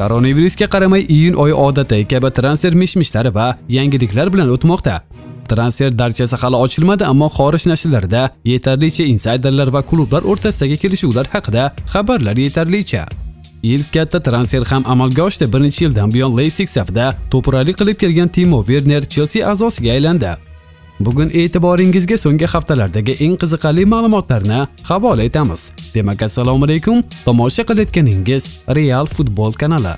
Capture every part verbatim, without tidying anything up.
Koronavirusga qaramay iyun oyi odatdagi kabi transfer mish-mishlari va yangiliklar bilan o'tmoqda. Transfer darchasi hali ochilmadi, ammo xorij nashrlarida yetarlicha insayderlar va klublar o'rtasidagi kelishuvlar haqida xabarlar yetarlicha. Ilk katta transfer ham amalga oshdi. Bir necha yildan buyon Leipzig safida to'puralik qilib kelgan Timo Werner Chelsea a'zosiga aylandi. Bugun e'tiboringizga so'nggi haftalardagi eng qiziqarli ma'lumotlarni havola etamiz. Demak, assalomu alaykum. Tomosha qilayotganingiz Real Futbol kanali.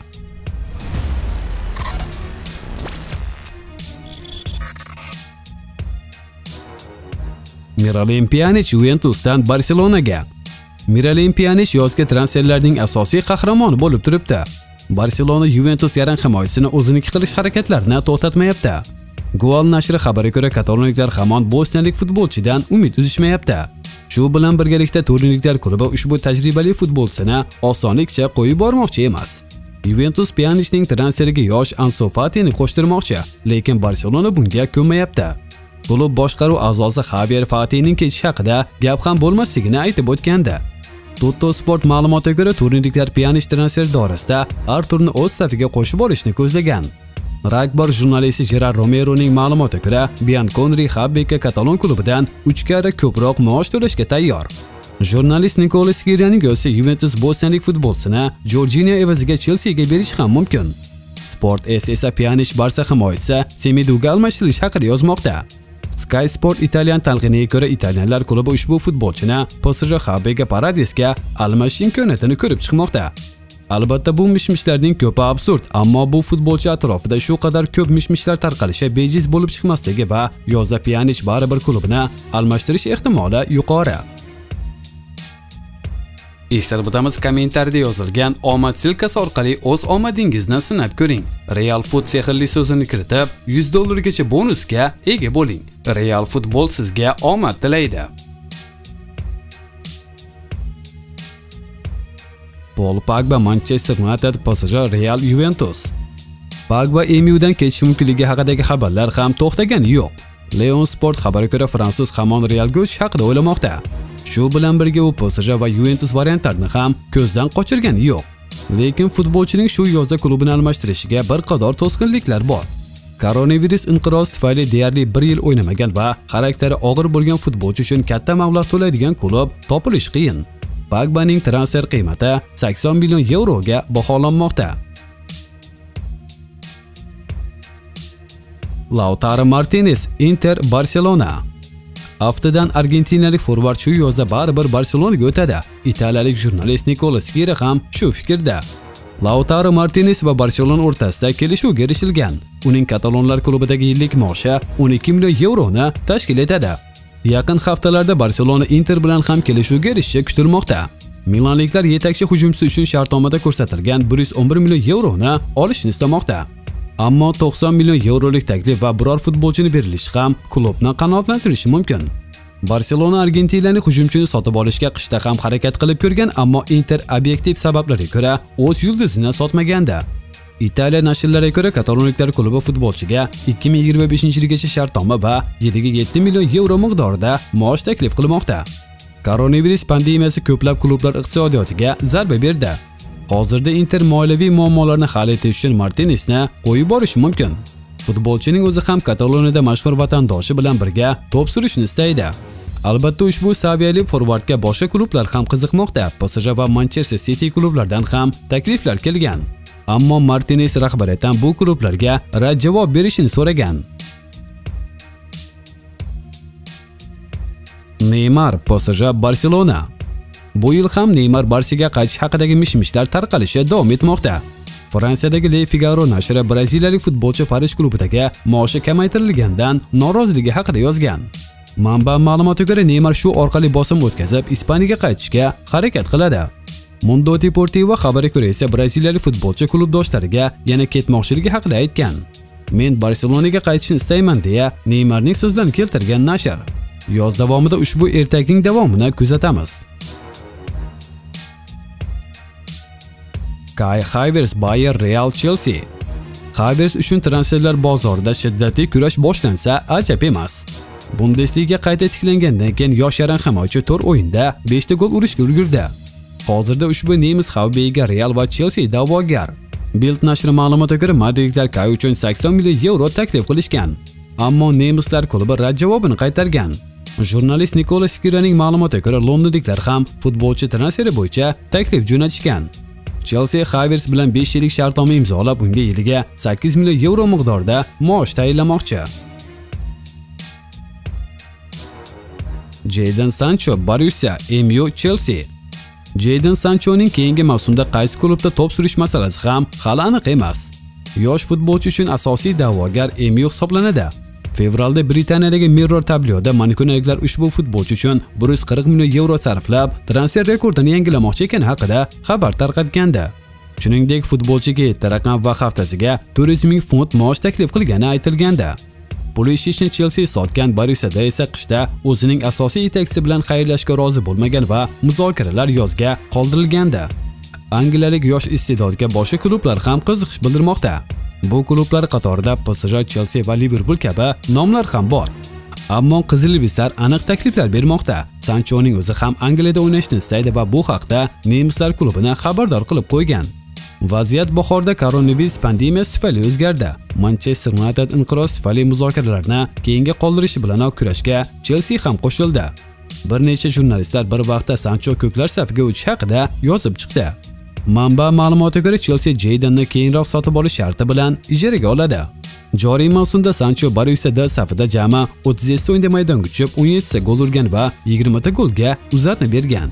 Miralem Pjanic Juventusdan Barselonaga. Miralem Pjanic yozgi transferlarning asosiy qahramoni bo'lib turibdi. Barselona Juventus yarim himoyasini o'ziniki qilish harakatlarini to'xtatmayapti. Goal nashri xabariga ko'ra, katalonliklar hamon bosniyalik futbolchidan umid uzishmayapti. Shu bilan birgalikda Turinliklar klubi ushbu tajribali futbolchisini osonlikcha qo'yib bormoqchi emas. Juventus Pjanicning transferiga yosh Ansu Fatini qo'shtirmoqchi, lekin Barselona bunga ko'nmayapti. Klub boshqaruv a'zosi Javier Fatining ketishi haqida gap ham bo'lmasligini aytib o'tgandi. Tutto Sport ma'lumotiga ko'ra, Turinliklar Pjanic transfer doirasida Arturni o'z safiga qo'shib olishni ko'zlagan. Ragbar jurnalisti Gerard Romeroning ma'lumotiga ko'ra, Bianconeri Habbeka Katalon klubidan uch karra ko'proq maosh to'lashga tayyor. Jurnalist Nicolas Skirianing o'zi Juventus bosniyalik futbolchisini Jorginho evaziga Chelseaga berish ham mumkin. Sport S esa Pjanic Barsa himoyachisi Semeduga almashtirish haqida yozmoqda. Sky Sport Italyan talqiniga ko'ra, italyanlar klubi ushbu futbolchini P S J Habbeka Paradesga almashish imkoniyatini ko'rib chiqmoqda. Albatta, bu mishmishlarning ko'pi absurd, ammo bu futbolchi atrofida shu qadar ko'p mishmishlar tarqalishi bejiz bo'lib chiqmasligi va yozda Pjanic baribir klubini almashtirish ehtimoli yuqori. Eslatib o'tamiz, kommentariyada yozilgan omad silkasi orqali o'z omadingizni sinab ko'ring. Real Foot sehrli so'zini kiritib, yuz dollargacha bonusga ega bo'ling. Real Futbol sizga omad tilaydi. Paul Pogba Manchester United, P S J Real Juventus. Pogba M U'dan ketishi mumkinligi haqidagi xabarlar ham to'xtagani yo'q. Leon Sport xabariga ko'ra, fransuz hamon Realga o'tish haqida o'ylamoqda. Shu bilan birga u P S J va Juventus variantlarini ham ko'zdan qochirgani yo'q. Lekin futbolchining shu yozda klubini almashtirishiga bir qator to'sqinliklar bor. Koronavirus inqirozi tufayli deyarli bir yil o'ynamagan va xarakteri og'ir bo'lgan futbolchi uchun katta mablag' to'laydigan klub topilish qiyin. Pogbaning transfer qiymati sakson million yevroga baholanmoqda. Lautaro Martinez Inter Barselona. Haftadan argentinalik forvard shu yozda baribir Barselonaga o'tadi. Italiyalik jurnalist Nicolas Skiri ham shu fikrda. Lautaro Martinez va Barselona o'rtasida kelishuvga erishilgan. Uning katalonlar klubidagi yillik maoshi o'n ikki million yevroni tashkil etadi. Yaqin haftalarda Barselona Inter bilan ham kelishuvga erishishi kutilmoqda. Milanliklar yetakchi hujumchisi uchun shartnomada ko'rsatilgan bir yuz o'n bir million yevroni olishni istamoqda. Ammo to'qson million yevrolik taklif va biror futbolchini berilishi ham klubni qanoatlantirishi mumkin. Barselona argentinalik hujumchini sotib olishga qishda ham harakat qilib ko'rgan, ammo Inter obyektiv sabablarga ko'ra o'z yulduzini sotmagandi. Italiya nashrlariga ko'ra, katalonliklar klubi futbolchiga ikki ming yigirma beshinchi yilgacha shartnoma va yiliga yetti million yevro miqdorida maosh taklif qilmoqda. Koronavirus pandemiyasi ko'plab klublar iqtisodiyotiga zarba berdi. Hozirda Inter moliyaviy muammolarni hal etish uchun Martinezni qo'yib borishi mumkin. Futbolchining o'zi ham Kataloniyada mashhur vatandoshi bilan birga to'p surishni istaydi. Albatta, ushbu saviyali forvardga boshqa klublar ham qiziqmoqda. P S J va Manchester City klublaridan ham takliflar kelgan. Ammo Martinez rahbariyatdan bu klublarga rad javob berishini so'ragan. Neymar P S J Barselona. Bu yil ham Neymar Barsaga qaytish haqidagi mishmishlar tarqalishi davom etmoqda. Fransiyadagi Le Figaro nashri braziliyalik futbolchi Parij klubidagi maoshi kamaytirilgandan noroziligi haqida yozgan. Manba ma'lumotiga ko'ra, Neymar shu orqali bosim o'tkazib, Ispaniyaga qaytishga harakat qiladi. Mundo Deportivo xabariga ko'ra esa braziliyalik futbolchi klubdoshlariga yana ketmoqchiligi haqida aytgan. Men Barselonaga qaytishni istayman deya Neymarning so'zlarini keltirgan nashr. Yoz davomida ushbu ertakning davomini kuzatamiz. Kai Havertz Bayer Real Chelsea. Havertz uchun transferlar bozorida shiddatli kurash boshlansa ajab emas. Bundesliga qayta tiklangandan keyin yosh yarim himoyachi to'rt o'yinda besh ta gol urishga ulgurdi. Hozirda ushbu nemis havbiga Real va Chelsea da'vogar. Bild nashri ma'lumotiga ko'ra, madridliklar Kay uchun sakson million yevro taklif qilishgan. Ammo nemislar klubi rad javobini qaytargan. Jurnalist Nikola Skiraning ma'lumotiga ko'ra, londonliklar ham futbolchi transferi bo'yicha taklif jo'natishgan. Chelsea Havertz bilan besh yillik shartnoma imzolab, unga yiliga sakkiz million yevro miqdorida maosh tayinlamoqchi. Jadon Sancho Borussia, M U Chelsea. Jadon Sanchoning keyingi mavsumda qaysi klubda to'p surish masalasi ham hali aniq emas. Yosh futbolchi uchun asosiy da'vogar M U hisoblanadi. Fevralda Britaniyadagi Mirror tabloida manikunaliklar ushbu futbolchi uchun bir yuz qirq million yevro sarflab, transfer rekordini yangilamoqchi ekani haqida xabar tarqatgandi. Shuningdek, futbolchiga yetti raqam va haftasiga to'rt yuz ming funt maosh taklif qilgani aytilgandi. Pulisicni Chelsea sotgan, Borussiada esa qishda o'zining asosiy yetakchisi bilan xayrlashishga rozi bo'lmagan va muzokaralar yozga qoldirilgandi. Angliyalik yosh iste'dodga boshqa klublar ham qiziqish bildirmoqda. Bu klublar qatorida P S J, Chelsea va Liverpool kabi nomlar ham bor. Ammo qizilibislar aniq takliflar bermoqda. Sanchoning o'zi ham Angliyada o'ynashni istaydi va bu haqda nemislar klubini xabardor qilib qo'ygan. Vaziyat bahorda koronavirus pandemiyasi tufayli o'zgardi. Manchester United inqiroz tufayli muzokaralarni keyinga qoldirishi bilan kurashga Chelsea ham qo'shildi. Bir necha jurnalistlar bir vaqtda Sancho ko'klar safiga o'tish haqida yozib chiqdi. Manba ma'lumotiga ko'ra, Chelsea Jadonni keyinroq sotib olish sharti bilan ijaraga oladi. Joriy mavsumda Sancho Borussiada safida jami o'ttiz yetti o'yinda maydonga tushib, o'n yettita gol urgan va yigirma ta golga uzatma bergan.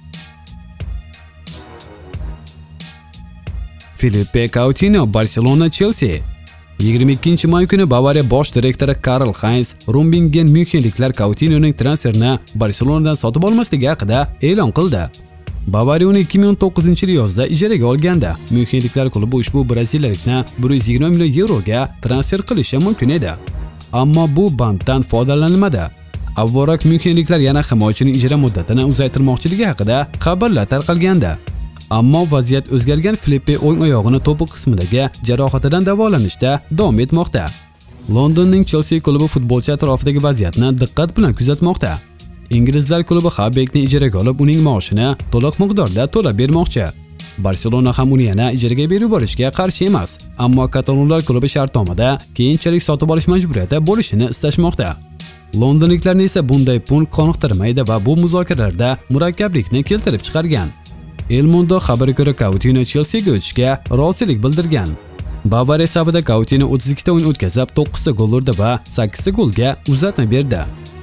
Filipe Coutinho Barcelona Chelsea. yigirma ikkinchi may kuni Bavariya bosh direktori Karl-Heinz Rummenigge myunxenliklar Coutinhoning transferini Barcelonadan sotib olmasligi haqida e'lon qildi. Bavariya uni ikki ming o'n to'qqizinchi yil yozda ijaraga olganda, myunxenliklar klubi ushbu braziliyalikni bir yuz yigirma million yevroga transfer qilishi mumkin edi. Ammo bu banddan foydalanilmadi. Avvalroq myunxenliklar yana himoyachining ijara muddatini uzaytirmoqchiligi haqida xabarlar tarqalgandi. Ammo vaziyat o'zgargan. Filipe o'ng oyog'ini to'piq qismidagi jarohatidan davolanishda davom etmoqda. Londonning Chelsea klubi futbolchi atrofidagi vaziyatni diqqat bilan kuzatmoqda. Inglizlar klubi Habekni ijaraga olib, uning maoshini to'liq miqdorda to'lab bermoqchi. Barselona ham uni yana ijaraga berib yuborishga qarshi emas, ammo katalonlar klubi shartnomada keyinchalik sotib olish majburiyati bo'lishini istashmoqda. Londonliklarni esa bunday pul qoniqtirmaydi va bu muzokaralarda murakkablikni keltirib chiqargan. El Mundo xabariga ko'ra, Coutinho Chelseaga o'tishga rozilik bildirgan. Bavariya safida Coutinho o'ttiz ikkita o'yin o'tkazib, to'qqizta gol urdi va sakkizta golga uzatma berdi.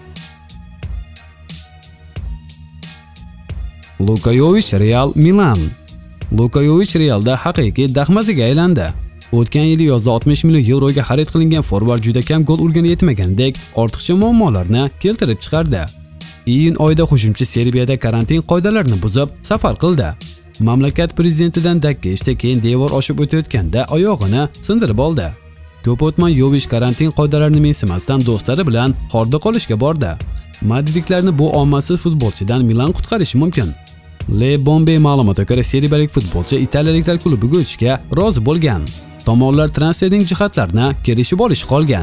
Luka Jovic Real Milan. Luka Jovic Realda haqiqiy daxmaziga aylandi. O'tgan yil yozda oltmish million yevroga xarid qilingan forvard juda kam gol urgani yetmagandek, ortiqcha muammolarni keltirib chiqardi. Iyun oyida hujumchi Serbiyada karantin qoidalarini buzib safar qildi. Mamlakat prezidentidan dakka eshitdi, keyin devor oshib o'tayotganda oyog'ini sindirib oldi. Ko'p o'tmay Jovic karantin qoidalarini mensimasdan do'stlari bilan horda qolishga bordi. Madridliklarni bu omadsiz futbolchidan Milan qutqarishi mumkin. Le Bombe ma'lumotiga ko'ra, serbiyalik futbolchi italiyaliklar klubiga o'tishga rozi bo'lgan. Tomonlar transferning jihatlarini kelishib olish qolgan.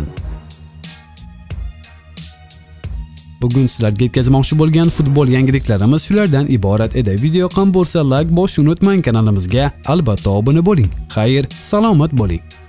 Bugun sizlarga yetkazmoqchi bo'lgan futbol yangiliklarimiz shulardan iborat edi. Video yoqqan bo'lsa, like bosishni unutmang, kanalimizga albatta obuna bo'ling. Xayr, salomat bo'ling.